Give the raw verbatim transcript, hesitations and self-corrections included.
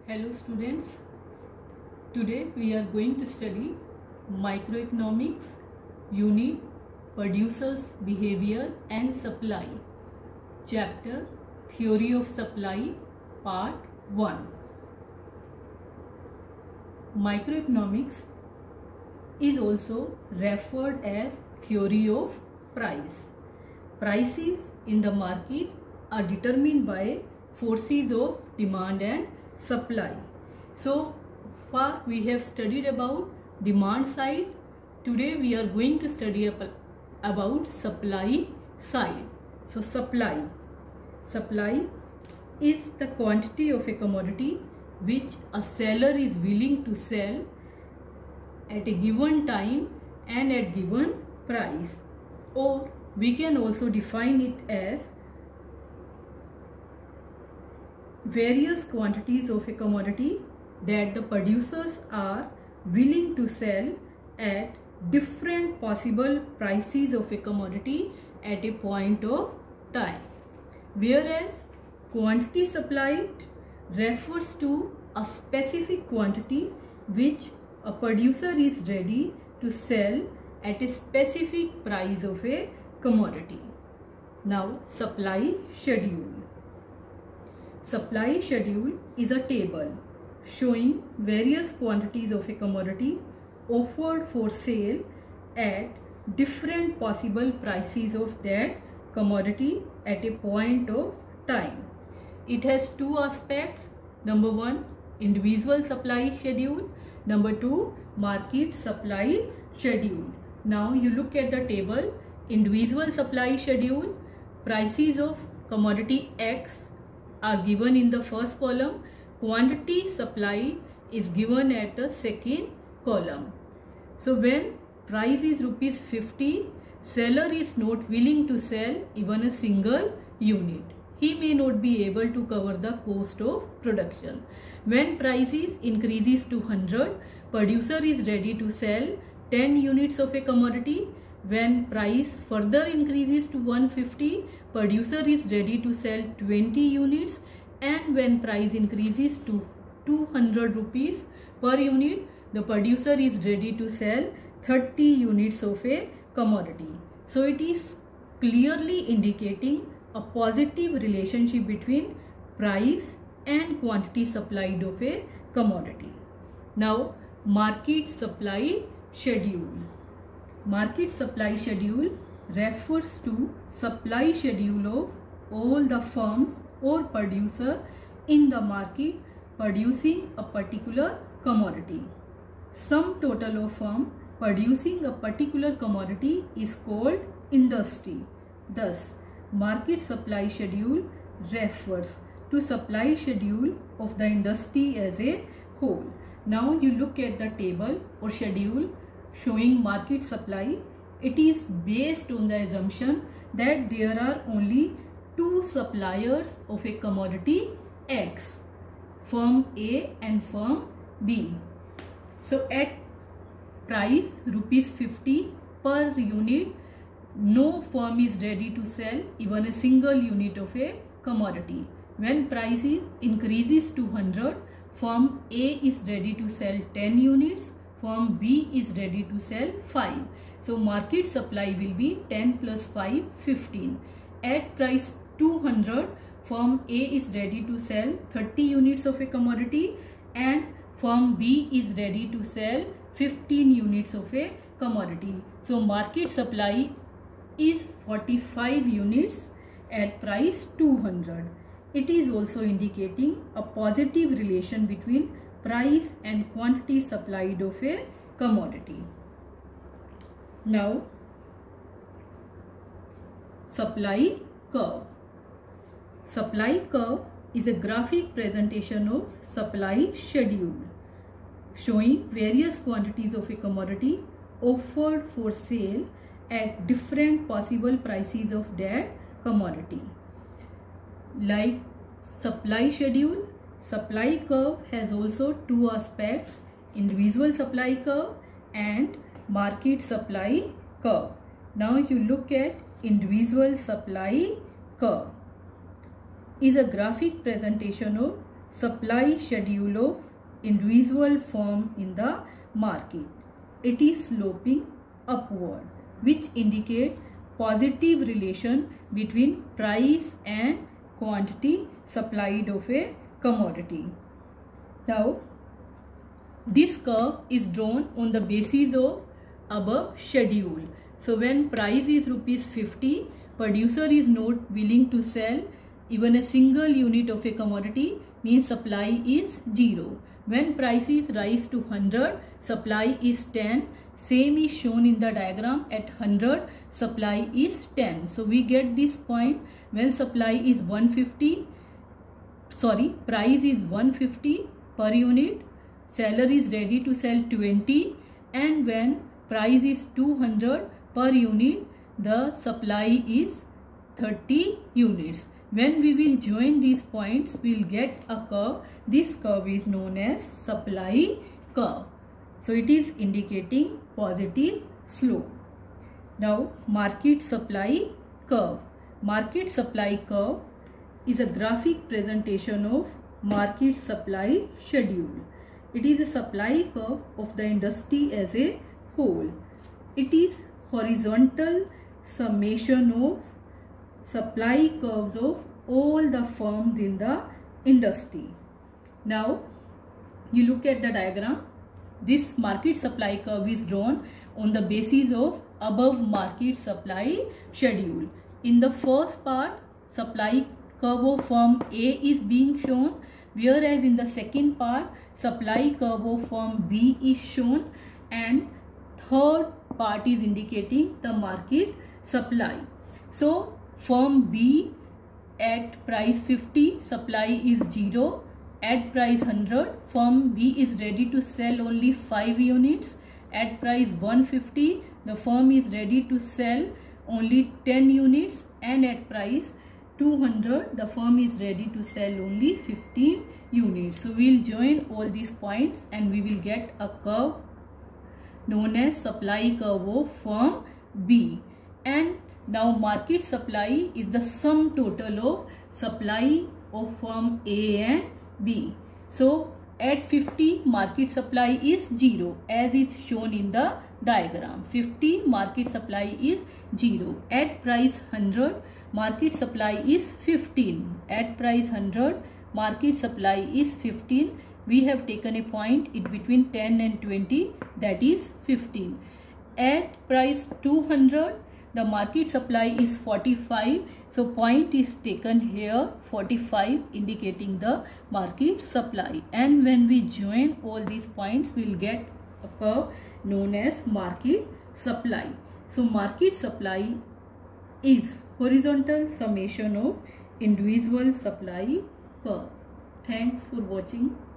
Hello students, today we are going to study microeconomics unit producers behavior and supply, chapter theory of supply, part one. Microeconomics is also referred as theory of price. Prices in the market are determined by forces of demand and supply. So far we have studied about demand side. Today we are going to study about supply side. So supply. Supply is the quantity of a commodity which a seller is willing to sell at a given time and at given price, or we can also define it as various quantities of a commodity that the producers are willing to sell at different possible prices of a commodity at a point of time. Whereas quantity supplied refers to a specific quantity which a producer is ready to sell at a specific price of a commodity. Now, supply schedule. Supply schedule is a table showing various quantities of a commodity offered for sale at different possible prices of that commodity at a point of time. It has two aspects. Number one, individual supply schedule. Number two, market supply schedule. Now you look at the table. Individual supply schedule, prices of commodity X are given in the first column. Quantity supplied is given at the second column. So when price is rupees fifty, seller is not willing to sell even a single unit. He may not be able to cover the cost of production. When prices increases to one hundred, producer is ready to sell ten units of a commodity. When price further increases to one hundred fifty, producer is ready to sell twenty units, and when price increases to two hundred rupees per unit, the producer is ready to sell thirty units of a commodity. So it is clearly indicating a positive relationship between price and quantity supplied of a commodity. Now, market supply schedule. Market supply schedule refers to supply schedule of all the firms or producer in the market producing a particular commodity. Sum total of firm producing a particular commodity is called industry. Thus, market supply schedule refers to supply schedule of the industry as a whole. Now you look at the table or schedule showing market supply. It is based on the assumption that there are only two suppliers of a commodity X, firm A and firm B. So at price rupees fifty per unit, no firm is ready to sell even a single unit of a commodity. When prices increases to one hundred, firm A is ready to sell ten units, firm B is ready to sell five. So market supply will be ten plus five, fifteen. At price two hundred, firm A is ready to sell thirty units of a commodity and firm B is ready to sell fifteen units of a commodity. So market supply is forty-five units at price two hundred. It is also indicating a positive relation between price and quantity supplied of a commodity. Now, supply curve. Supply curve is a graphic presentation of supply schedule showing various quantities of a commodity offered for sale at different possible prices of that commodity. Like supply schedule, supply curve has also two aspects: individual supply curve and market supply curve. Now you look at individual supply curve. Is a graphic presentation of supply schedule of individual firm in the market. It is sloping upward, which indicate positive relation between price and quantity supplied of a commodity. Now, this curve is drawn on the basis of above schedule. So when price is rupees fifty, producer is not willing to sell even a single unit of a commodity, means supply is zero. When prices rise to one hundred, supply is ten. Same is shown in the diagram. At one hundred, supply is ten. So we get this point when supply is one fifty, sorry, price is one fifty per unit, seller is ready to sell twenty, and when price is two hundred per unit, the supply is thirty units. When we will join these points, we will get a curve. This curve is known as supply curve. So it is indicating positive slope. Now, market supply curve. Market supply curve is a graphic presentation of market supply schedule. It is a supply curve of the industry as a whole. It is horizontal summation of supply curves of all the firms in the industry. Now, you look at the diagram. This market supply curve is drawn on the basis of above market supply schedule. In the first part, supply curve of firm A is being shown, whereas in the second part, supply curve of firm B is shown, and third part is indicating the market supply. So firm B at price fifty, supply is zero. At price one hundred, firm B is ready to sell only five units. At price one fifty, the firm is ready to sell only ten units, and at price two hundred, the firm is ready to sell only fifteen units. So we will join all these points and we will get a curve known as supply curve of firm B. And now market supply is the sum total of supply of firm A and B. So at fifty, market supply is zero as is shown in the diagram. fifty, market supply is zero. At price one hundred, market supply is fifteen. At price one hundred, market supply is fifteen. We have taken a point in between ten and twenty, that is fifteen. At price two hundred, the market supply is forty-five. So point is taken here, forty-five, indicating the market supply. And when we join all these points, we will get a curve known as market supply. So market supply is horizontal summation of individual supply curve. Thanks for watching.